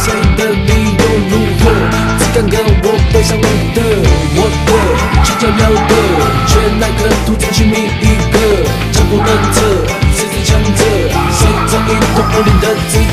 谁的理由如何？只敢跟我背上我的计较了的，却那个兔子去觅一个，强不能测，谁最强者？谁掌一统武林的资